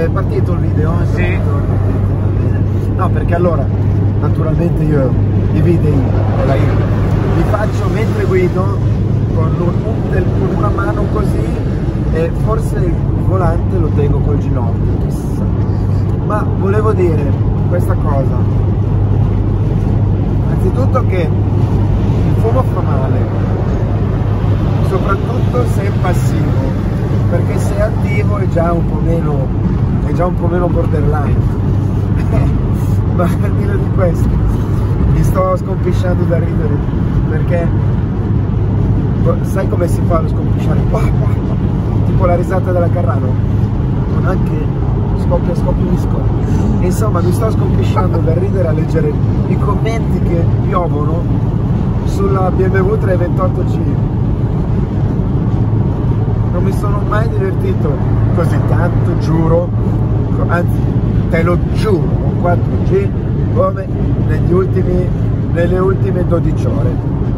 partito il video? Sì. No, perché allora, naturalmente io i video li faccio mentre guido con una mano così e forse il volante lo tengo col ginocchio, chissà. Ma volevo dire questa cosa. Anzitutto che il fumo fa male, soprattutto se è passivo, perché se è attivo è già un po' meno borderline. Ma al di là di questo mi sto scompisciando da ridere, perché sai come si fa lo scompisciare? Tipo la risata della Carrano, con anche scoppia mi scoppia. Insomma, mi sto scompisciando da ridere a leggere i commenti che piovono sulla BMW 328C. Non mi sono mai divertito così tanto, giuro, anzi te lo giuro, con 4G come nelle ultime 12 ore.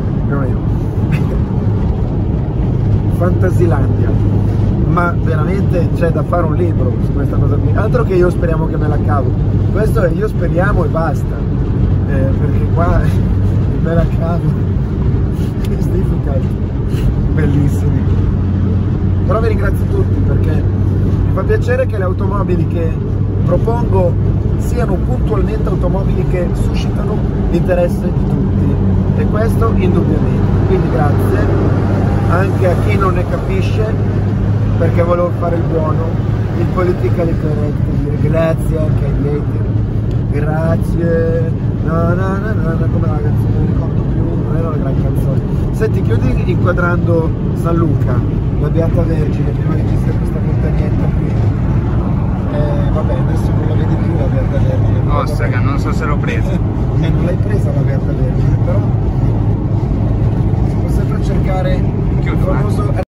Fantasilandia, ma veramente c'è da fare un libro su questa cosa qui, altro che io speriamo che me la cavo, questo è io speriamo e basta, perché qua me la cavo. It's difficult. Bellissimi. Però vi ringrazio tutti, perché mi fa piacere che le automobili che propongo siano puntualmente automobili che suscitano l'interesse di tutti, e questo indubbiamente. Quindi grazie anche a chi non ne capisce, perché volevo fare il buono, il politically correct, dire grazie anche agli hater, grazie, no, come la canzone, non ricordo più, non era una gran canzone. Senti, chiudi inquadrando San Luca, la Beata Vergine, prima registra questa montagnetta qui. Vabbè, adesso non la vedi più la Beata Vergine. Oh, saga, non so se l'ho presa. Non l'hai presa la Beata Vergine, però si può sempre cercare il famoso